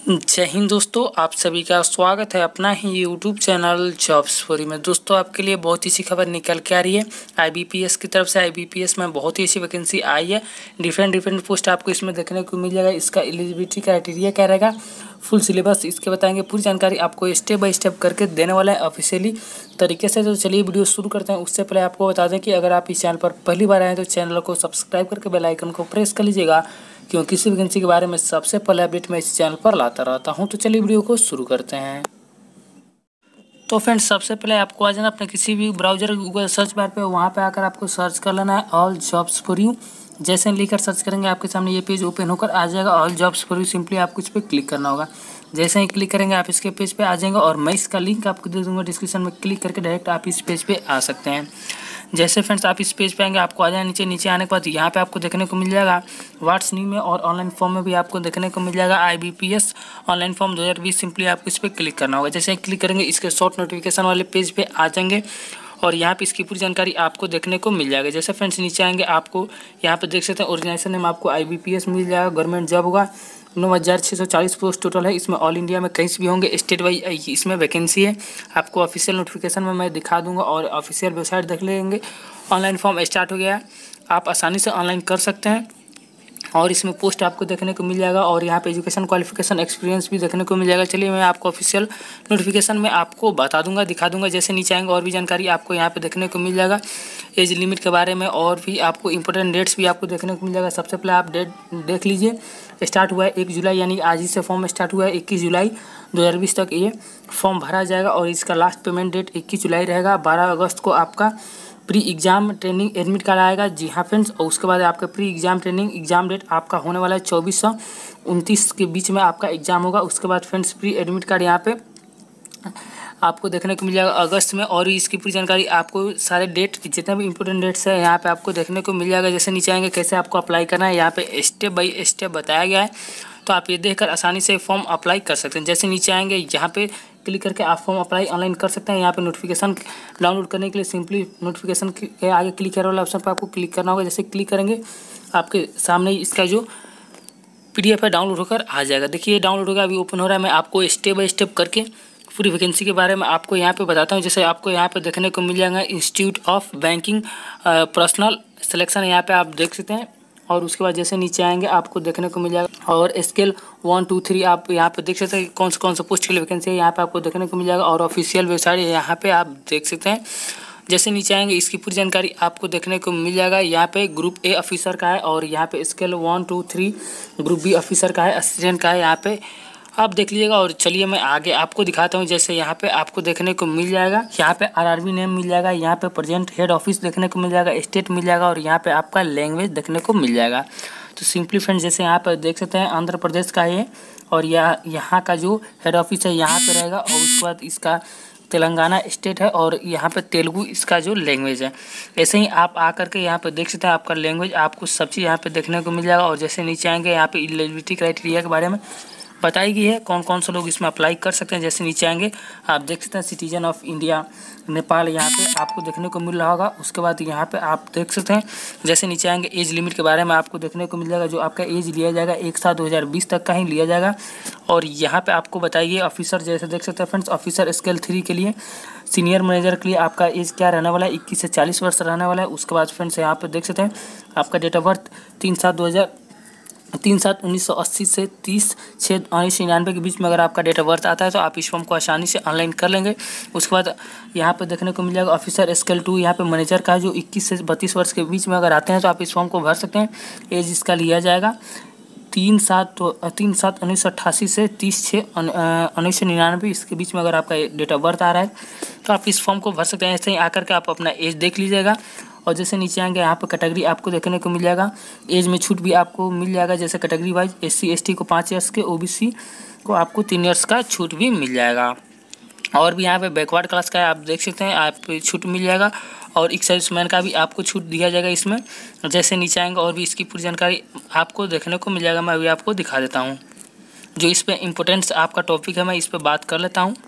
जय हिंद दोस्तों, आप सभी का स्वागत है अपना ही यूट्यूब चैनल जॉब्सफोरी में। दोस्तों आपके लिए बहुत ही अच्छी खबर निकल के आ रही है। आईबीपीएस की तरफ से आईबीपीएस में बहुत ही अच्छी वैकेंसी आई है। डिफरेंट पोस्ट आपको इसमें देखने को मिल जाएगा। इसका एलिजिबिलिटी क्राइटेरिया क्या रहेगा, फुल सिलेबस इसके बताएंगे, पूरी जानकारी आपको स्टेप बाय स्टेप करके देने वाला है ऑफिशियली तरीके से। तो चलिए वीडियो शुरू करते हैं। उससे पहले आपको बता दें कि अगर आप इस चैनल पर पहली बार आए हैं तो चैनल को सब्सक्राइब करके बेल आइकन को प्रेस कर लीजिएगा, क्योंकि किसी वैकेंसी के बारे में सबसे पहले अपडेट मैं इस चैनल पर लाता रहता हूं। तो चलिए वीडियो को शुरू करते हैं। तो फ्रेंड्स, सबसे पहले आपको आ जाना अपने किसी भी ब्राउजर गूगल सर्च बार पे, वहां पे आकर आपको सर्च कर लेना है ऑल जॉब्स फॉर यू। जैसे लिखकर सर्च करेंगे आपके सामने ये पेज ओपन होकर आ जाएगा, all jobs for you. Simply आपको इस पर क्लिक करना होगा। जैसे ही क्लिक करेंगे आप इसके पेज पे आ जाएंगे, और मैं इसका लिंक आपको दे दूंगा डिस्क्रिप्शन में। क्लिक करके डायरेक्ट आप इस पेज पे आ सकते हैं। जैसे फ्रेंड्स आप इस पेज पे आएंगे, आपको आ जाए नीचे आने के बाद यहाँ पे आपको देखने को मिल जाएगा व्हाट्स न्यू में, और ऑनलाइन फॉर्म में भी आपको देखने को मिल जाएगा आईबीपीएस ऑनलाइन फॉर्म 2020। सिंपली आपको इस पर क्लिक करना होगा। जैसे क्लिक करेंगे इसके शॉर्ट नोटिफिकेशन वाले पेज पे आ जाएंगे, और यहाँ पे इसकी पूरी जानकारी आपको देखने को मिल जाएगा। जैसे फ्रेंड्स नीचे आएंगे, आपको यहाँ पे देख सकते हैं ऑर्गेनाइजेशन नेम आपको आईबीपीएस मिल जाएगा। गवर्नमेंट जॉब होगा, 9640 पोस्ट टोटल है। इसमें ऑल इंडिया में कहीं से भी होंगे, स्टेट वाइज इसमें वैकेंसी है। आपको ऑफिशियल नोटिफिकेशन में मैं दिखा दूंगा, और ऑफिशियल वेबसाइट देख लेंगे। ऑनलाइन फॉर्म स्टार्ट हो गया है, आप आसानी से ऑनलाइन कर सकते हैं। और इसमें पोस्ट आपको देखने को मिल जाएगा, और यहाँ पे एजुकेशन क्वालिफिकेशन एक्सपीरियंस भी देखने को मिल जाएगा। चलिए मैं आपको ऑफिशियल नोटिफिकेशन में आपको बता दूंगा, दिखा दूंगा। जैसे नीचे आएंगे और भी जानकारी आपको यहाँ पे देखने को मिल जाएगा, एज लिमिट के बारे में, और भी आपको इंपॉर्टेंट डेट्स भी आपको देखने को मिल जाएगा। सबसे पहले आप डेट देख लीजिए, स्टार्ट हुआ है 1 जुलाई, यानी आज ही से फॉर्म स्टार्ट हुआ है। 21 जुलाई 2020 तक ये फॉर्म भरा जाएगा, और इसका लास्ट पेमेंट डेट 21 जुलाई रहेगा। 12 अगस्त को आपका pre exam training admit card आएगा। जी हाँ फ्रेंड्स, और उसके बाद आपका pre exam training exam date आपका होने वाला है 24 से 29 के बीच में आपका एग्जाम होगा। उसके बाद फ्रेंड्स प्री एडमिट कार्ड यहाँ पे आपको देखने को मिल जाएगा अगस्त में, और इसकी पूरी जानकारी आपको सारे डेट जितने भी इंपॉर्टेंट डेट्स है यहाँ पे आपको देखने को मिल जाएगा। जैसे नीचे आएंगे कैसे आपको अप्लाई करना है, यहाँ पे स्टेप बाय स्टेप बताया गया है, तो आप ये देखकर आसानी से फॉर्म अप्लाई कर सकते हैं। जैसे नीचे आएंगे यहाँ पे क्लिक करके आप फॉर्म अप्लाई ऑनलाइन कर सकते हैं। यहाँ पे नोटिफिकेशन डाउनलोड करने के लिए सिंपली नोटिफिकेशन के आगे क्लिक करने वाला ऑप्शन पर आपको क्लिक करना होगा। जैसे क्लिक करेंगे आपके सामने इसका जो पीडीएफ है डाउनलोड होकर आ जाएगा। देखिए डाउनलोड होगा, अभी ओपन हो रहा है। मैं आपको स्टेप बाय स्टेप करके पूरी वैकेंसी के बारे में आपको यहाँ पे बताता हूँ। जैसे आपको यहाँ पे देखने को मिल जाएगा institute of banking personnel selection, यहाँ पे आप देख सकते हैं। और उसके बाद जैसे नीचे आएंगे आपको देखने को मिल जाएगा, और स्केल 1 2 3 आप यहाँ पे देख सकते हैं कौन सा पोस्ट के लिए वैकेंसी है, यहाँ पे आपको देखने को मिल जाएगा। और ऑफिशियल वेबसाइट यहाँ पे आप देख सकते हैं। जैसे नीचे आएंगे इसकी पूरी जानकारी आपको देखने को मिल जाएगा। यहाँ पे ग्रुप ए ऑफिसर का है, और यहाँ पे स्केल 1 2 3 ग्रुप बी ऑफिसर का है, असिस्टेंट का है, यहाँ पे आप देख लीजिएगा। और चलिए मैं आगे आपको दिखाता हूँ। जैसे यहाँ पे आपको देखने को मिल जाएगा, यहाँ पे आरआरबी नेम मिल जाएगा, यहाँ पे प्रेजेंट हेड ऑफिस देखने को मिल जाएगा, स्टेट मिल जाएगा, और यहाँ पे आपका लैंग्वेज देखने को मिल जाएगा। तो सिंपली फ्रेंड्स जैसे यहाँ पे देख सकते हैं आंध्र प्रदेश का है, और यहाँ का जो हेड ऑफिस है यहाँ पे रहेगा, और उसके बाद इसका तेलंगाना स्टेट है, और यहाँ पे तेलुगु इसका जो लैंग्वेज है। ऐसे ही आप आकर के यहाँ पे देख सकते हैं आपका लैंग्वेज, आपको सब चीज़ यहाँ पे देखने को मिल जाएगा। और जैसे नीचे आएंगे यहाँ पे एलिजिबिलिटी क्राइटेरिया के बारे में बताई गई है, कौन कौन से लोग इसमें अप्लाई कर सकते हैं। जैसे नीचे आएंगे आप देख सकते हैं सिटीजन ऑफ इंडिया नेपाल यहाँ पे आपको देखने को मिल रहा होगा। उसके बाद यहाँ पे आप देख सकते हैं, जैसे नीचे आएंगे एज लिमिट के बारे में आपको देखने को मिल जाएगा। जो आपका एज लिया जाएगा 1/7/2020 तक का ही लिया जाएगा। और यहाँ पे आपको बताइए ऑफिसर, जैसे देख सकते हैं फ्रेंड्स, ऑफिसर स्केल 3 के लिए सीनियर मैनेजर के लिए आपका एज क्या रहने वाला है, 21 से 40 वर्ष रहने वाला है। उसके बाद फ्रेंड्स यहाँ पे देख सकते हैं आपका डेट ऑफ बर्थ 3/7/1980 से 30/6/1999 के बीच में अगर आपका डेट ऑफ बर्थ आता है तो आप इस फॉर्म को आसानी से ऑनलाइन कर लेंगे। उसके बाद यहाँ पे देखने को मिल जाएगा ऑफिसर स्केल 2, यहाँ पे मैनेजर का है जो 21 से 32 वर्ष के बीच में अगर आते हैं तो आप इस फॉर्म को भर सकते हैं। एज इसका लिया जाएगा 3/7/1988 से 30/6/1999 इसके बीच में अगर आपका डेट ऑफ बर्थ आ रहा है तो आप इस फॉर्म को भर सकते हैं। ऐसे ही आकर के आप अपना एज देख लीजिएगा। और जैसे नीचे आएंगे यहाँ पे कैटेगरी आपको देखने को मिल जाएगा, एज में छूट भी आपको मिल जाएगा। जैसे कैटेगरी वाइज SC ST को 5 ईयर्स के, OBC को आपको 3 ईयर्स का छूट भी मिल जाएगा। और भी यहाँ पे बैकवर्ड क्लास का है, आप देख सकते हैं आप छूट मिल जाएगा। और एक्साइजमैन का भी आपको छूट दिया जाएगा इसमें। जैसे नीचे आएंगे और भी इसकी पूरी जानकारी आपको देखने को मिल जाएगा। मैं अभी आपको दिखा देता हूँ, जो इस पर इम्पोर्टेंस आपका टॉपिक है मैं इस पर बात कर लेता हूँ।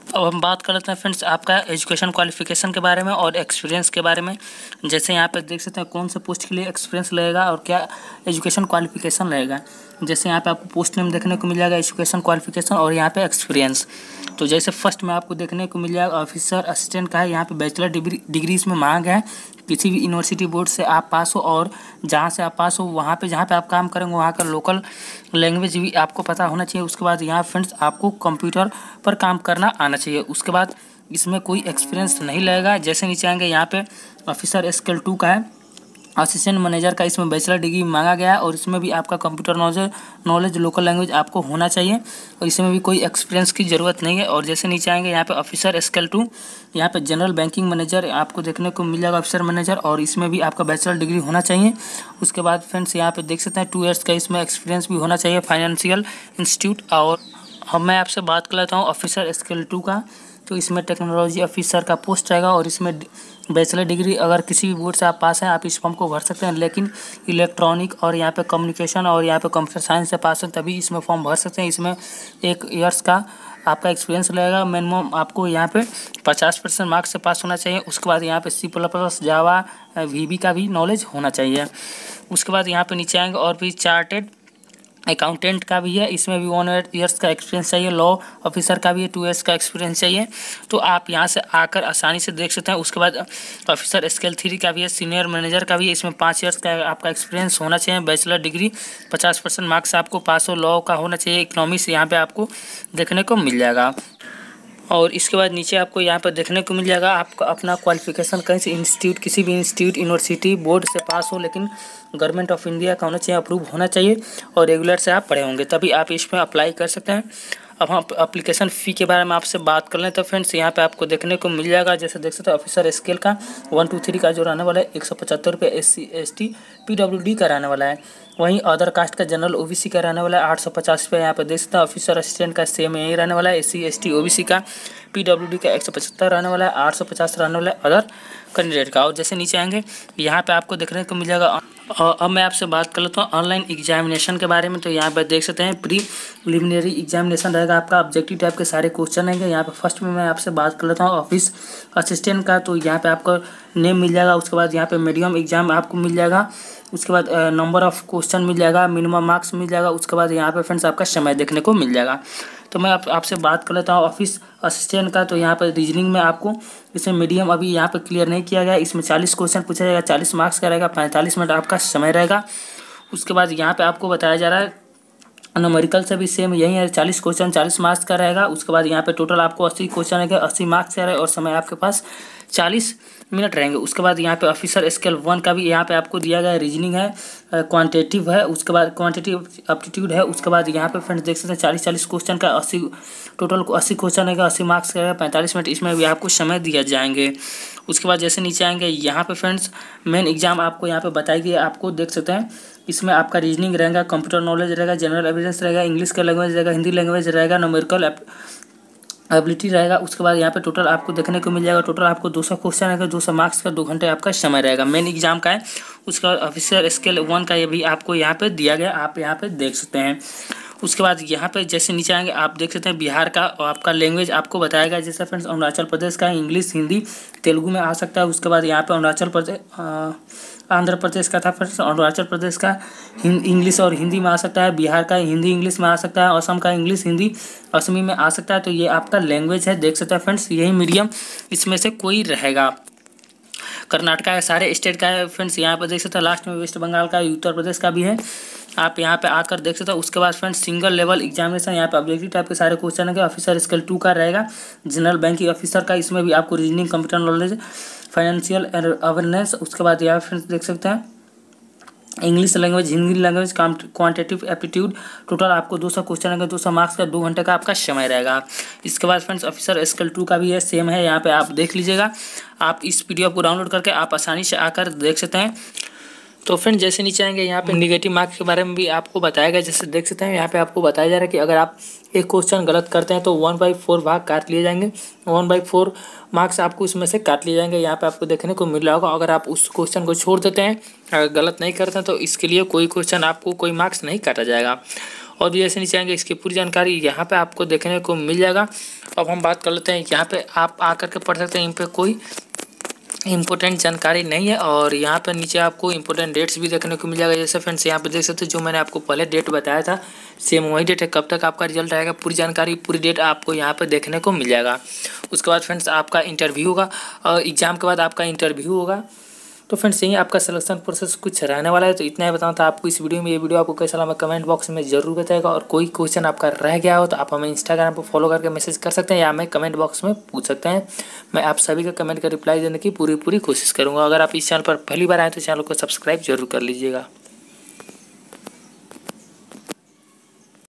अब हम बात कर लेते हैं फ्रेंड्स आपका एजुकेशन क्वालिफिकेशन के बारे में और एक्सपीरियंस के बारे में। जैसे यहाँ पे देख सकते हैं कौन से पोस्ट के लिए एक्सपीरियंस लगेगा और क्या एजुकेशन क्वालिफिकेशन लगेगा। जैसे यहाँ पे आपको पोस्ट नेम देखने को मिल जाएगा, एजुकेशन क्वालिफिकेशन और यहाँ पे एक्सपीरियंस। तो जैसे फर्स्ट में आपको देखने को मिल जाएगा ऑफिसर असिस्टेंट का है, यहाँ पे बैचलर डिग्री इसमें मांग है। किसी भी यूनिवर्सिटी बोर्ड से आप पास हो और जहाँ से आप पास हो वहाँ पे जहाँ पे आप काम करेंगे वहाँ का लोकल लैंग्वेज भी आपको पता होना चाहिए। उसके बाद यहाँ फ्रेंड्स आपको कंप्यूटर पर काम करना आना चाहिए। उसके बाद इसमें कोई एक्सपीरियंस नहीं लगेगा। जैसे नीचे आएंगे यहाँ पे ऑफिसर स्केल 2 का है, असिस्टेंट मैनेजर का, इसमें बैचलर डिग्री मांगा गया है और इसमें भी आपका कंप्यूटर नॉलेज लोकल लैंग्वेज आपको होना चाहिए और इसमें भी कोई एक्सपीरियंस की ज़रूरत नहीं है। और जैसे नीचे आएंगे यहाँ पे ऑफिसर स्केल 2, यहाँ पे जनरल बैंकिंग मैनेजर आपको देखने को मिल जाएगा, ऑफिसर मैनेजर, और इसमें भी आपका बैचलर डिग्री होना चाहिए। उसके बाद फ्रेंड्स यहाँ पे देख सकते हैं 2 ईयर्स का इसमें एक्सपीरियंस भी होना चाहिए फाइनेंशियल इंस्टीट्यूट। और अब मैं आपसे बात कर लेता हूँ ऑफिसर स्केल 2 का। तो इसमें टेक्नोलॉजी ऑफिसर का पोस्ट रहेगा और इसमें बैचलर डिग्री अगर किसी भी बोर्ड से आप पास हैं आप इस फॉर्म को भर सकते हैं, लेकिन इलेक्ट्रॉनिक और यहाँ पे कम्युनिकेशन और यहाँ पे कंप्यूटर साइंस से पास हैं तभी इसमें फॉर्म भर सकते हैं। इसमें 1 ईयर्स का आपका एक्सपीरियंस लगेगा। मिनिमम आपको यहाँ पे 50% मार्क्स से पास होना चाहिए। उसके बाद यहाँ पे C++, जावा, VB का भी नॉलेज होना चाहिए। उसके बाद यहाँ पे नीचे आएंगे और भी चार्टेड अकाउंटेंट का भी है, इसमें भी 1 ईयर्स का एक्सपीरियंस चाहिए। लॉ ऑफिसर का भी है, 2 ईयर्स का एक्सपीरियंस चाहिए। तो आप यहाँ से आकर आसानी से देख सकते हैं। उसके बाद ऑफिसर स्केल 3 का भी है, सीनियर मैनेजर का भी है, इसमें 5 ईयर्स का आपका एक्सपीरियंस होना चाहिए। बैचलर डिग्री 50% मार्क्स आपको पास हो, लॉ का होना चाहिए, इकोनॉमिक्स यहाँ पे आपको देखने को मिल जाएगा। और इसके बाद नीचे आपको यहाँ पर देखने को मिल जाएगा आपका अपना क्वालिफिकेशन कहीं से इंस्टीट्यूट, किसी भी इंस्टीट्यूट यूनिवर्सिटी बोर्ड से पास हो, लेकिन गवर्नमेंट ऑफ इंडिया का होना चाहिए, अप्रूव होना चाहिए और रेगुलर से आप पढ़े होंगे, तभी आप इसमें अप्लाई कर सकते हैं। अब हम एप्लीकेशन फ़ी के बारे में आपसे बात कर लें तो फ्रेंड्स यहाँ पे आपको देखने को मिल जाएगा। जैसे देख सकते हैं ऑफिसर स्केल का 1 2 3 का जो रहने वाला है 175 रुपये, SC ST PWD का रहने वाला है। वहीं अदर कास्ट का जनरल OBC का रहने वाला है 850 रुपये। यहाँ पे देख सकते हैं ऑफिसर असिस्टेंट का सेम यही रहने वाला है। SC ST OBC का PWD का 175 रहने वाला है, 850 रहने वाला है अदर कैंडिडेट का। और जैसे नीचे आएंगे यहाँ पे आपको देखने को मिल जाएगा। अब मैं आपसे बात कर लेता हूँ ऑनलाइन एग्जामिनेशन के बारे में। तो यहाँ पर देख सकते हैं प्रीलिमिनरी एग्जामिनेशन रहेगा आपका, ऑब्जेक्टिव टाइप के सारे क्वेश्चन रहेंगे। यहाँ पे फर्स्ट में मैं आपसे बात कर लेता हूँ ऑफिस असिस्टेंट का। तो यहाँ पे आपको नेम मिल जाएगा। उसके बाद यहाँ पे मीडियम एग्जाम आपको मिल जाएगा। उसके बाद नंबर ऑफ क्वेश्चन मिल जाएगा, मिनिमम मार्क्स मिल जाएगा। उसके बाद यहाँ पे फ्रेंड्स आपका समय देखने को मिल जाएगा। तो मैं आपसे बात कर लेता हूँ ऑफिस असिस्टेंट का। तो यहाँ पर रीजनिंग में आपको इसमें मीडियम अभी यहाँ पे क्लियर नहीं किया गया। इसमें 40 क्वेश्चन पूछा जाएगा, 40 मार्क्स का रहेगा, 45 मिनट आपका समय रहेगा। उसके बाद यहाँ पे आपको बताया जा रहा है न्यूमेरिकल से भी सेम यही है, 40 क्वेश्चन 40 मार्क्स का रहेगा। उसके बाद यहाँ पे टोटल आपको 80 क्वेश्चन रहेगा, 80 मार्क्स का रहेगा और समय आपके पास 40 मिनट रहेंगे। उसके बाद यहाँ पे ऑफिसर स्केल 1 का भी यहाँ पे आपको दिया गया है, रीजनिंग है, क्वांटिटेटिव है, उसके बाद क्वांटिटेटिव एप्टीट्यूड है। उसके बाद यहाँ पे फ्रेंड्स देख सकते हैं 40 क्वेश्चन का 80 टोटल 80 क्वेश्चन रहेगा, 80 मार्क्स का रहेगा, 45 मिनट इसमें भी आपको समय दिया जाएंगे। उसके बाद जैसे नीचे आएंगे यहाँ पे फ्रेंड्स मेन एग्जाम आपको यहाँ पे बताएगी, आपको देख सकते हैं इसमें आपका रीजनिंग रहेगा, कंप्यूटर नॉलेज रहेगा, जनरल एविडेंस रहेगा, इंग्लिश का लैंग्वेज रहेगा, हिंदी लैंग्वेज रहेगा, न्यूमेरिकल एबिलिटी रहेगा। उसके बाद यहाँ पे टोटल आपको देखने को मिल जाएगा, टोटल आपको 200 क्वेश्चन रहेगा, 200 मार्क्स का 2 घंटे आपका समय रहेगा, मेन एग्जाम का है। उसके बाद ऑफिसर स्केल 1 का ये भी आपको यहाँ पे दिया गया, आप यहाँ पे देख सकते हैं। उसके बाद यहाँ पे जैसे नीचे आएंगे आप देख सकते हैं बिहार का और आपका लैंग्वेज आपको बताएगा। जैसे फ्रेंड्स अरुणाचल प्रदेश का इंग्लिश, हिंदी, तेलुगु में आ सकता है। उसके बाद यहाँ पे अरुणाचल प्रदेश आंध्र प्रदेश का था फ्रेंड्स, अरुणाचल प्रदेश का इंग्लिश और हिंदी में आ सकता है, बिहार का हिंदी इंग्लिश में आ सकता है, असम का इंग्लिश हिंदी असमी में आ सकता है। तो ये आपका लैंग्वेज है, देख सकते हैं फ्रेंड्स, यही मीडियम इसमें से कोई रहेगा। कर्नाटका का सारे स्टेट का है फ्रेंड्स, यहाँ पर देख सकते हैं लास्ट में वेस्ट बंगाल का, उत्तर प्रदेश का भी है, आप यहाँ पे आकर देख सकते हो। उसके बाद फ्रेंड्स सिंगल लेवल एग्जामिनेशन, यहाँ पे ऑब्जेक्टिव टाइप के सारे क्वेश्चन है। ऑफिसर स्केल 2 का रहेगा, जनरल बैंकिंग ऑफिसर का, इसमें भी आपको reasoning, computer knowledge, financial awareness. उसके बाद यहाँ फ्रेंड्स देख सकते हैं English language, Hindi language, quantitative aptitude, total आपको 200 क्वेश्चन रहेगा, 200 मार्क्स का 2 घंटे का आपका समय रहेगा। इसके बाद फ्रेंड्स ऑफिसर स्केल 2 का भी है, सेम है, यहाँ पे आप देख लीजिएगा। आप इस PDF को डाउनलोड करके आप आसानी से आकर देख सकते हैं। तो फ्रेंड जैसे नीचे आएंगे यहाँ पे निगेटिव मार्क्स के बारे में भी आपको बताया गया। जैसे देख सकते हैं यहाँ पे आपको बताया जा रहा है कि अगर आप एक क्वेश्चन गलत करते हैं तो 1/4 भाग काट लिए जाएंगे, 1/4 मार्क्स आपको इसमें से काट लिए जाएंगे। यहाँ पे आपको देखने को मिल रहा होगा। अगर आप उस क्वेश्चन को छोड़ देते हैं, अगर गलत नहीं करते हैं, तो इसके लिए कोई क्वेश्चन आपको कोई मार्क्स नहीं काटा जाएगा। और भी जैसे नीचे आएंगे इसकी पूरी जानकारी यहाँ पे आपको देखने को मिल जाएगा। अब हम बात कर लेते हैं, यहाँ पे आप आकर के पढ़ सकते हैं, इन पे कोई इंपॉर्टेंट जानकारी नहीं है। और यहाँ पर नीचे आपको इंपॉर्टेंट डेट्स भी देखने को मिल जाएगा। जैसे फ्रेंड्स यहाँ पे देख सकते हो, जो मैंने आपको पहले डेट बताया था सेम वही डेट है, कब तक आपका रिजल्ट आएगा, पूरी जानकारी पूरी डेट आपको यहाँ पे देखने को मिल जाएगा। उसके बाद फ्रेंड्स आपका इंटरव्यू होगा, एग्जाम के बाद आपका इंटरव्यू होगा। तो फ्रेंड्स यही आपका सिलेक्शन प्रोसेस कुछ रहने वाला है। तो इतना ही बताना था आपको इस वीडियो में। ये वीडियो आपको कैसा लगा कमेंट बॉक्स में जरूर बताएगा। और कोई क्वेश्चन आपका रह गया हो तो आप हमें इंस्टाग्राम पर फॉलो करके मैसेज कर सकते हैं या हमें कमेंट बॉक्स में पूछ सकते हैं। मैं आप सभी का कमेंट का रिप्लाई देने की पूरी कोशिश करूँगा। अगर आप इस चैनल पर पहली बार आए तो चैनल को सब्सक्राइब जरूर कर लीजिएगा।